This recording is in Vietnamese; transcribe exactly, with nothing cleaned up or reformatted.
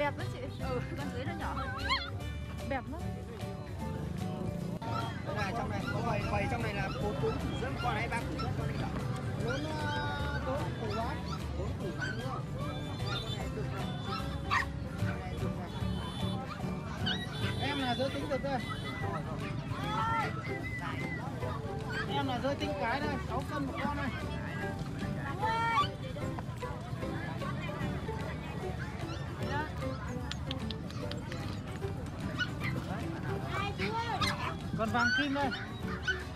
bẹp đó chị. Ừ, con dưới nó nhỏ hơn. Bẹp lắm. Đây là trong này có bầy, bầy trong này là bốn bốn củ dưỡng con hay ba củ dưỡng con này nhỏ. Lớn bốn củ bán, bốn củ bán đúng không? Em là giới tính được đây. Em là giới tính cái đây, sáu cân một con này. Con vàng kim đây.